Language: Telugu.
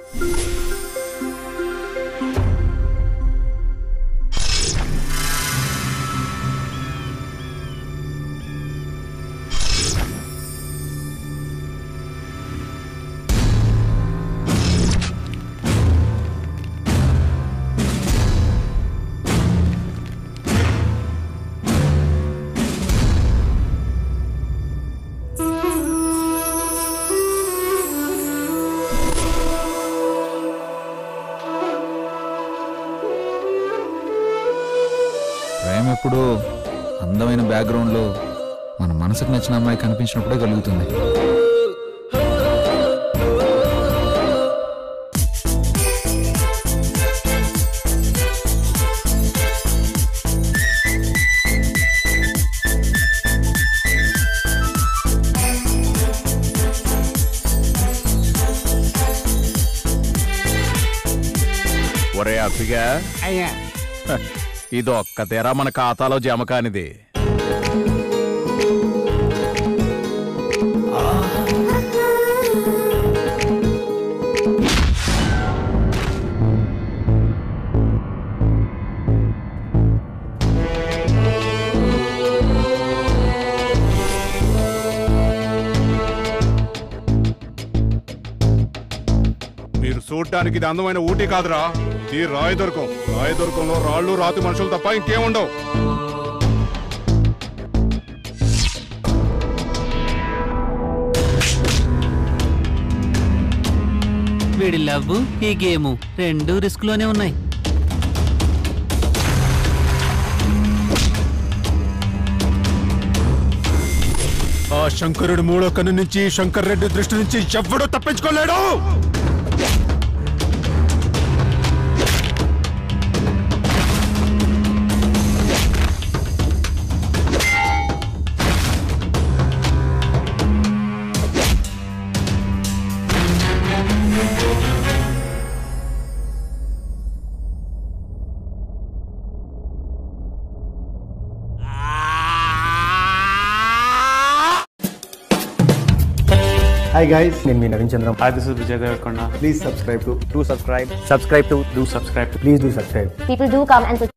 ప్రేమ ఎప్పుడు అందమైన బ్యాక్గ్రౌండ్లో మన మనసుకు నచ్చిన అమ్మాయి కనిపించినప్పుడే కలుగుతుంది. ఒరే అప్పిగా అయ్యా, ఇదొక్క తెర మన ఖాతాలో జమ కానిది. మీరు చూడ్డానికి ఇది అందమైన ఊటీ కాదురా, ఈ రాయదుర్గం. రాయదుర్గంలో రాళ్ళు రాతి మనుషులు తప్ప ఇంకేముండవు. వీడి లవ్ ఈ గేము రెండు రిస్క్ లోనే ఉన్నాయి. ఆ శంకరుడు మూడో కన్ను నుంచి శంకర్ రెడ్డి దృష్టి నుంచి ఎవ్వడూ తప్పించుకోలేడు. Hi guys, నేను మీ Naveen Chandram. Hi, this is Vijay Devarkonda. Please subscribe to Do subscribe. subscribe to Do subscribe. please do subscribe. People do come and